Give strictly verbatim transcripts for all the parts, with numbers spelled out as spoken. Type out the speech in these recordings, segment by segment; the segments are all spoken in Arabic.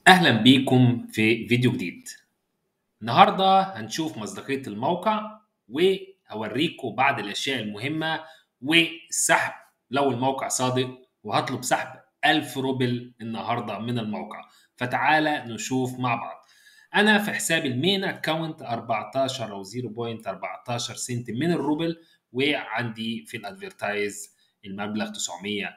أهلا بيكم في فيديو جديد. النهاردة هنشوف مصداقية الموقع وهوريكم بعض الأشياء المهمة والسحب لو الموقع صادق، وهطلب سحب ألف روبل النهاردة من الموقع. فتعالى نشوف مع بعض. أنا في حساب المين أكاونت أربعتاشر أو صفر فاصلة أربعتاشر سنت من الروبل، وعندي في الأدفيرتايز المبلغ تسعمية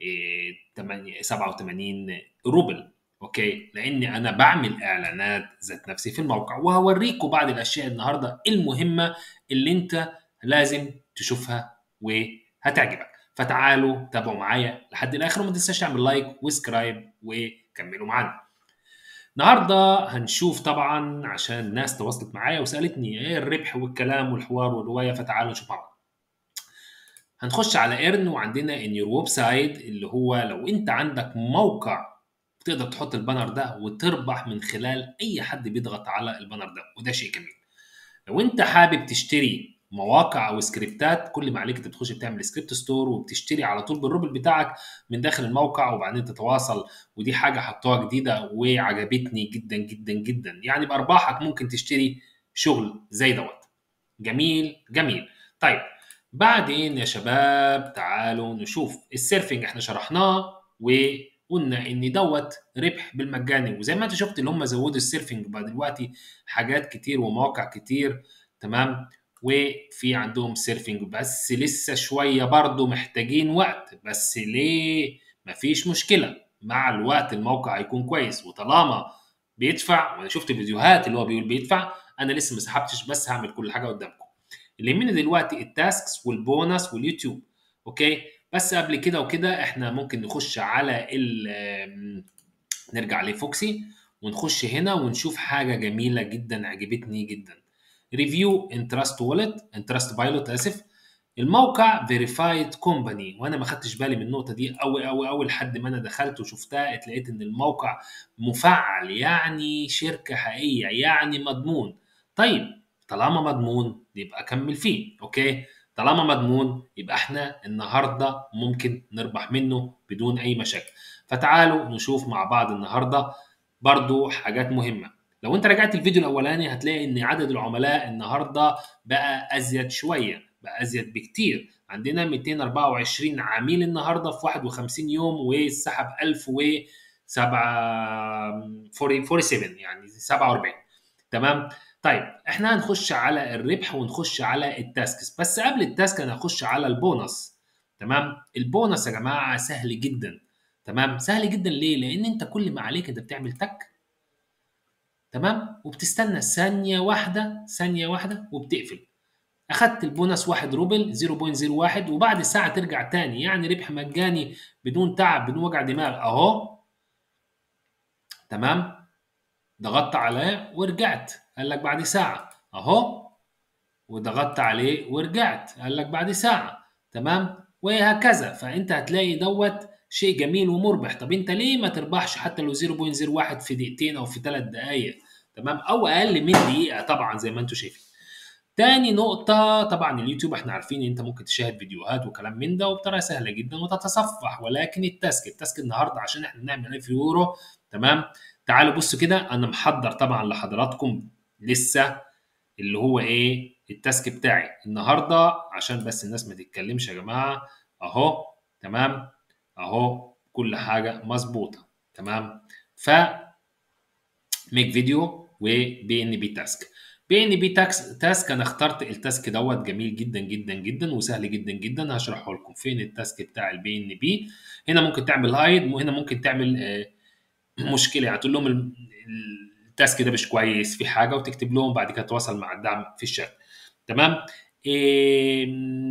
سبعة وتمانين روبل. اوكي، لاني انا بعمل اعلانات ذات نفسي في الموقع، وهوريكم بعض الاشياء النهارده المهمه اللي انت لازم تشوفها وهتعجبك. فتعالوا تابعوا معايا لحد الاخر، وما تنساش تعمل لايك وسكرايب وكملوا معانا. النهارده هنشوف طبعا، عشان الناس تواصلت معايا وسالتني ايه الربح والكلام والحوار والروايه، فتعالوا نشوف مع بعض. هنخش على ايرن، وعندنا ان يور ويب سايت، اللي هو لو انت عندك موقع تقدر تحط البانر ده وتربح من خلال اي حد بيضغط على البانر ده، وده شيء جميل. لو انت حابب تشتري مواقع او سكريبتات، كل ما عليك انت بتخش بتعمل سكريبت ستور وبتشتري على طول بالروبل بتاعك من داخل الموقع، وبعدين تتواصل. ودي حاجه حطوها جديده وعجبتني جدا جدا جدا، يعني بارباحك ممكن تشتري شغل زي دوت. جميل جميل. طيب، بعدين يا شباب تعالوا نشوف السيرفنج. احنا شرحناه وقلنا ان دوت ربح بالمجاني، وزي ما انت شفت اللي هم زودوا السيرفنج بقى دلوقتي حاجات كتير ومواقع كتير. تمام. وفي عندهم سيرفنج، بس لسه شوية برضو محتاجين وقت. بس ليه؟ مفيش مشكلة، مع الوقت الموقع هيكون كويس. وطالما بيدفع، وانا شفت فيديوهات اللي هو بيقول بيدفع، انا لسه ما سحبتش، بس هعمل كل حاجه قدامكم. اللي يهمني دلوقتي التاسكس والبونص واليوتيوب. اوكي، بس قبل كده وكده احنا ممكن نخش على ال نرجع لفوكسي ونخش هنا ونشوف حاجه جميله جدا عجبتني جدا. ريفيو انترست وولت انترست بايلوت اسف. الموقع فيريفايد كومباني، وانا ما خدتش بالي من النقطه دي قوي قوي قوي لحد ما انا دخلت وشفتها، اتلقيت ان الموقع مفعل، يعني شركه حقيقيه، يعني مضمون. طيب، طالما مضمون يبقى كمل فيه. اوكي، طالما مضمون يبقى احنا النهارده ممكن نربح منه بدون اي مشاكل. فتعالوا نشوف مع بعض النهارده برضو حاجات مهمه. لو انت رجعت الفيديو الاولاني هتلاقي ان عدد العملاء النهارده بقى ازيد شويه، بقى ازيد بكتير. عندنا مئتين وأربعة وعشرين عميل النهارده في واحد وخمسين يوم، وسحب ألف وسبعة سبعة يعني سبعة وأربعين. تمام. طيب، احنا هنخش على الربح ونخش على التاسكس، بس قبل التاسك انا هخش على البونص. تمام. البونص يا جماعه سهل جدا. تمام، سهل جدا. ليه؟ لان انت كل ما عليك انت بتعمل تك. تمام، وبتستنى ثانيه واحده ثانيه واحده وبتقفل. اخدت البونص واحد روبل صفر فاصلة صفر واحد، وبعد ساعه ترجع تاني، يعني ربح مجاني بدون تعب بدون وجع دماغ اهو. تمام. ضغطت عليه ورجعت، قال لك بعد ساعه اهو. وضغطت عليه ورجعت، قال لك بعد ساعه. تمام، وهكذا. فانت هتلاقي دوت شيء جميل ومربح. طب انت ليه ما تربحش حتى لو صفر فاصلة صفر واحد في دقيقتين او في ثلاث دقائق؟ تمام، او اقل من دقيقه طبعا زي ما انتم شايفين. تاني نقطة، طبعا اليوتيوب احنا عارفين ان انت ممكن تشاهد فيديوهات وكلام من ده وبطريقة سهلة جدا وتتصفح، ولكن التاسك التاسك النهاردة عشان احنا نعمل ألف يورو. تمام. تعالوا بصوا كده، انا محضر طبعا لحضراتكم لسه اللي هو ايه التاسك بتاعي النهاردة، عشان بس الناس ما تتكلمش يا جماعة. اهو. تمام. اهو كل حاجة مظبوطة. تمام. ف ميك فيديو وبي ان بي تاسك. بي ان بي تاكس تاسك انا اخترت التاسك دوت جميل جدا جدا جدا وسهل جدا جدا. هشرحه لكم فين التاسك بتاع البي ان بي. هنا ممكن تعمل هايد، وهنا ممكن تعمل آه، مشكله، يعني تقول لهم ال- التاسك ده مش كويس في حاجه، وتكتب لهم بعد كده تواصل مع الدعم في الشات. تمام. إيه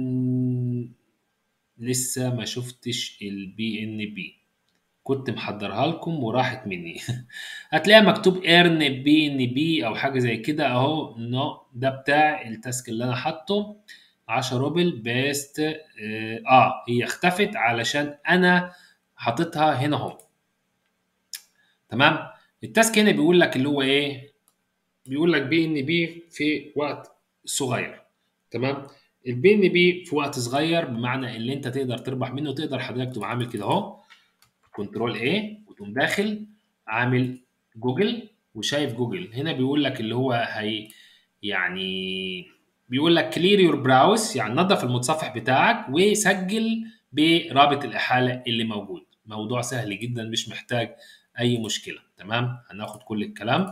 لسه ما شفتش البي ان بي، كنت محضرها لكم وراحت مني. هتلاقيها مكتوب ايرن بي ان بي او حاجه زي كده اهو. نو ده بتاع التاسك اللي انا حاطه عشرة روبل بيست. اه آه، هي اختفت علشان انا حاططها هنا اهو. تمام. التاسك هنا بيقول لك اللي هو ايه، بيقول لك بي ان بي في وقت صغير. تمام. البي ان بي في وقت صغير بمعنى اللي انت تقدر تربح منه. تقدر حضرتك تبقى عامل كده اهو، كنترول ايه وتقوم داخل عامل جوجل وشايف جوجل هنا بيقول لك اللي هو هي يعني بيقول لك كلير يور براوس، يعني نظف المتصفح بتاعك وسجل برابط الإحالة اللي موجود. موضوع سهل جدا مش محتاج أي مشكلة. تمام، هناخد كل الكلام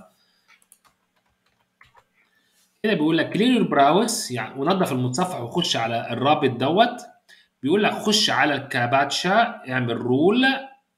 هنا. بيقول لك كلير يور براوس يعني ونظف المتصفح وخش على الرابط دوت. بيقول لك خش على الكاباتشا، اعمل رول،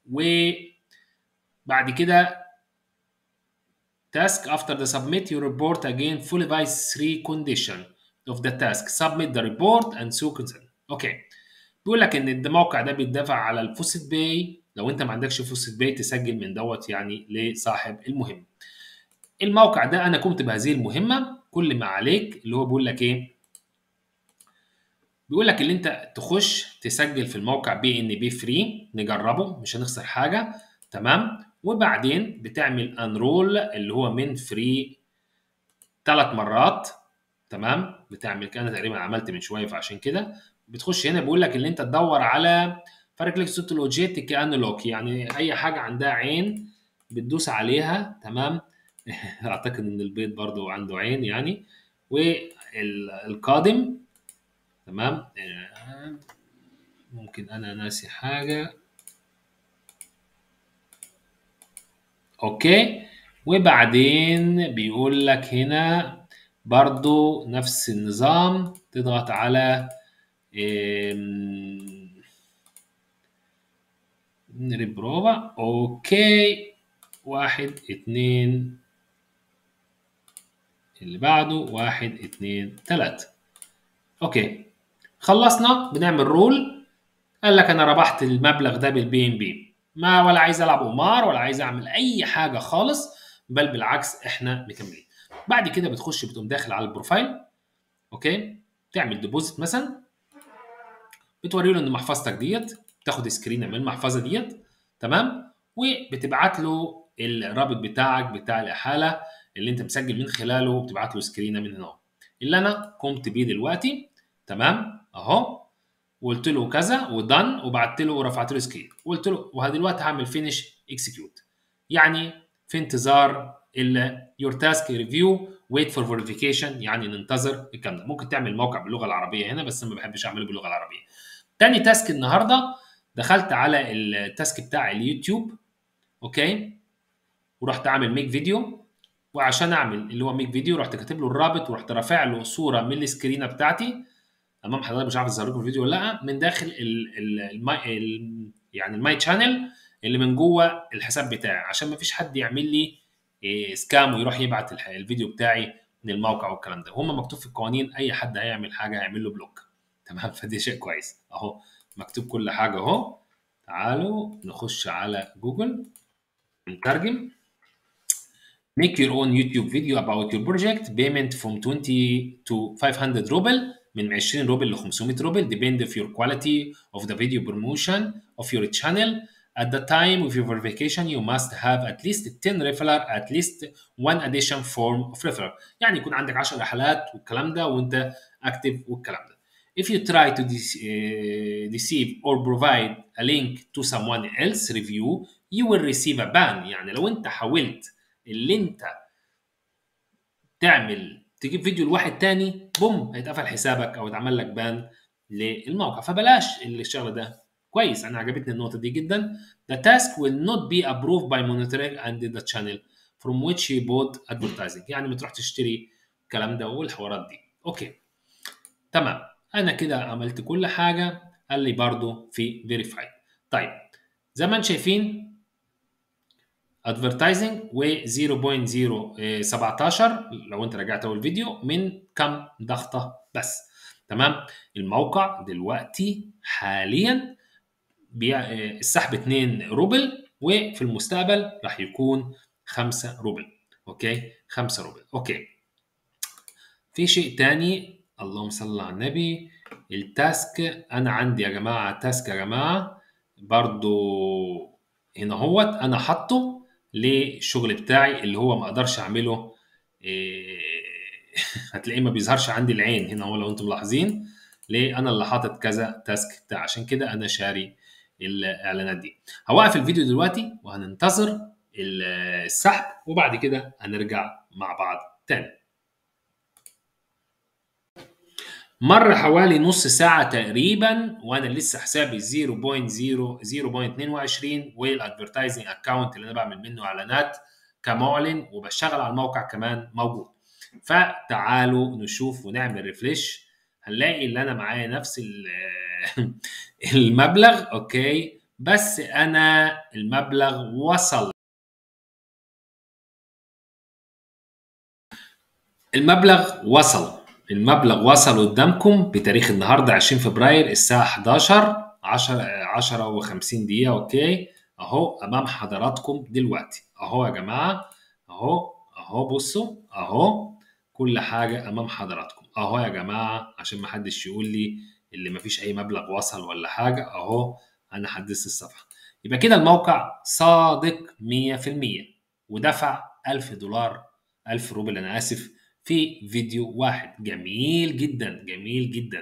وبعد كده task after the submit your report again fulfill three condition of the task submit the report and so consent. اوكي، بيقول لك ان الموقع ده بيدفع على الفوسيت باي. لو انت ما عندكش فوسيت باي تسجل من دوت يعني لصاحب المهمه. الموقع ده انا قمت بهذه المهمه. كل ما عليك اللي هو بيقول لك ايه، بيقول لك اللي انت تخش تسجل في الموقع بي ان بي فري، نجربه مش هنخسر حاجه. تمام، وبعدين بتعمل انرول اللي هو من فري ثلاث مرات. تمام، بتعمل كده. انا تقريبا عملت من شويه فعشان كده بتخش هنا. بيقول لك اللي انت تدور على فرق صوت الاوجيت كانلوك، يعني اي حاجه عندها عين بتدوس عليها. تمام اعتقد ان البيض برضو عنده عين يعني. والقادم تمام. آه، ممكن انا ناسي حاجه. اوكي، وبعدين بيقول لك هنا برضو نفس النظام، تضغط على ريبروفا. اوكي، واحد اتنين، اللي بعده واحد اتنين تلاتة. اوكي، خلصنا. بنعمل رول. قال لك انا ربحت المبلغ ده بالبي ام بي، ما ولا عايز العب قمار ولا عايز اعمل اي حاجه خالص، بل بالعكس احنا مكملين. بعد كده بتخش بتقوم داخل على البروفايل. اوكي، تعمل ديبوزيت مثلا، بتوري له ان محفظتك ديت، تاخد سكرين من المحفظه ديت. تمام، وبتبعت له الرابط بتاعك بتاع الاحاله اللي انت مسجل من خلاله، بتبعت له سكرين من هنا اللي انا قمت بيه دلوقتي. تمام اهو، وقلت له كذا ودن، وبعت له ورفعت له سكرين وقلت له ودلوقتي هعمل فينيش اكسكيوت، يعني في انتظار يور تاسك ريفيو ويت فور فيريفيكيشن، يعني ننتظر الكلام ده. ممكن تعمل موقع باللغه العربيه هنا بس انا ما بحبش اعمله باللغه العربيه. تاني تاسك النهارده، دخلت على التاسك بتاع اليوتيوب. اوكي، ورحت اعمل ميك فيديو. وعشان اعمل اللي هو ميك فيديو رحت كاتب له الرابط ورحت رافع له صوره من السكرينه بتاعتي امام حضرتك. مش عارف اظهر لكم الفيديو ولا لا، من داخل ال ال الماي ال يعني الماي شانل اللي من جوه الحساب بتاعي، عشان ما فيش حد يعمل لي إيه سكام ويروح يبعت الفيديو بتاعي من الموقع والكلام ده. هم مكتوب في القوانين اي حد هيعمل حاجه هيعمل له بلوك. تمام، فدي شيء كويس اهو، مكتوب كل حاجه اهو. تعالوا نخش على جوجل نترجم. Make your own YouTube video about your project. Payment from twenty to five hundred ruble. من عشرين روبل ل خمسمية روبل. Depend of your quality of the video promotion of your channel. At the time of your verification you must have at least ten referral, at least one addition form of referral. يعني يكون عندك عشر رحلات والكلام ده وانت اكتف والكلام ده. If you try to deceive or provide a link to someone else review you will receive a ban. يعني لو انت حاولت اللي انت تعمل تجيب فيديو لواحد تاني بوم هيتقفل حسابك او يتعمل لك بان للموقع. فبلاش الشغل ده. كويس، انا عجبتني النقطه دي جدا. The task will not be approved by monitoring and the channel from which you bought advertising. يعني ما تروح تشتري الكلام ده والحوارات دي. اوكي تمام، انا كده عملت كل حاجه. قال لي برضو في فيريفاي. طيب زي ما انتم شايفين ادفرتايزنج و صفر فاصلة صفر سبعتاشر لو انت رجعت اول فيديو من كم ضغطه بس. تمام، الموقع دلوقتي حاليا بيع السحب اتنين روبل وفي المستقبل راح يكون خمسة روبل. اوكي، خمسة روبل. اوكي، في شيء تاني، اللهم صل على النبي. التاسك انا عندي يا جماعه تاسك يا جماعه برضو هنا هوت انا حاطه للشغل بتاعي اللي هو ما اقدرش اعمله. إيه هتلاقيه ما بيظهرش عندي العين هنا هو لو انتم ملاحظين. ليه؟ انا اللي حاطط كذا تاسك بتاع، عشان كده انا شاري الاعلانات دي. هوقف الفيديو دلوقتي وهننتظر السحب، وبعد كده هنرجع مع بعض تاني. مر حوالي نص ساعة تقريبا وانا لسه حسابي صفر فاصلة صفر صفر فاصلة اتنين وعشرين، والادفرتايزنج اكونت اللي انا بعمل منه اعلانات كمعلن وبشتغل على الموقع كمان موجود. فتعالوا نشوف ونعمل ريفريش، هنلاقي اللي انا معايا نفس المبلغ. اوكي، بس انا المبلغ وصل المبلغ وصل المبلغ وصل قدامكم بتاريخ النهارده عشرين فبراير الساعه حداشر عشرة وخمسين دقيقه. اوكي، اهو امام حضراتكم دلوقتي اهو يا جماعه، اهو اهو بصوا اهو كل حاجه امام حضراتكم اهو يا جماعه، عشان ما حدش يقول لي اللي ما فيش اي مبلغ وصل ولا حاجه. اهو انا حدثت الصفحه، يبقى كده الموقع صادق مية في المية ودفع ألف دولار ألف روبل انا اسف في فيديو واحد. جميل جدا جميل جدا.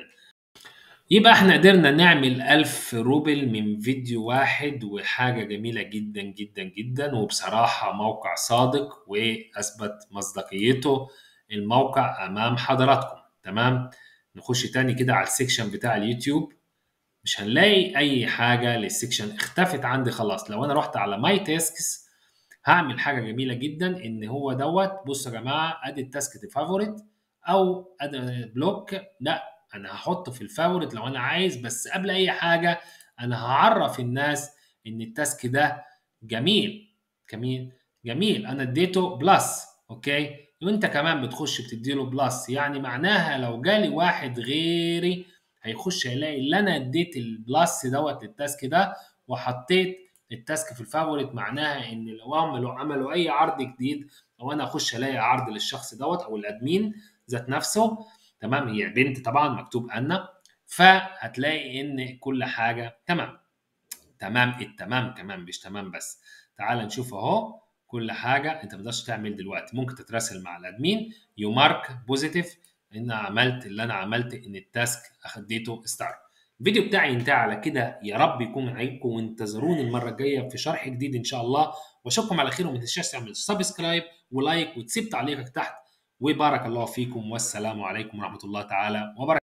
يبقى احنا قدرنا نعمل ألف روبل من فيديو واحد، وحاجة جميلة جدا جدا جدا، وبصراحة موقع صادق وأثبت مصداقيته. الموقع أمام حضراتكم. تمام، نخش تاني كده على السيكشن بتاع اليوتيوب، مش هنلاقي أي حاجة للسيكشن، اختفت عندي خلاص. لو أنا رحت على ماي تاسكس هعمل حاجه جميله جدا، ان هو دوت بصوا يا جماعه ادي التاسك فافوريت او ادي بلوك. لا، انا هحطه في الفافوريت لو انا عايز، بس قبل اي حاجه انا هعرف الناس ان التاسك ده جميل جميل جميل، انا اديته بلس. اوكي، وانت كمان بتخش بتديله بلس، يعني معناها لو جالي واحد غيري هيخش هيلاقي اللي انا اديت البلس دوت للتاسك ده وحطيت التاسك في الفافوريت، معناها ان لو عملوا عملوا اي عرض جديد او انا اخش الاقي عرض للشخص دوت او الادمين ذات نفسه. تمام، هي بنت طبعا مكتوب انا، فهتلاقي ان كل حاجه تمام. تمام التمام كمان مش تمام بس. تعال نشوف اهو كل حاجه انت ما تقدرش تعمل دلوقتي، ممكن تتراسل مع الادمين يو مارك بوزيتيف ان عملت اللي انا عملت ان التاسك اخديته ستار. الفيديو بتاعي انتهى على كده، يا رب يكون عجبكم وانتظروني المره الجايه في شرح جديد ان شاء الله، واشوفكم على خير. وما تنساش تعمل سبسكرايب ولايك وتسيب تعليقك تحت، وبارك الله فيكم والسلام عليكم ورحمه الله تعالى وبركاته.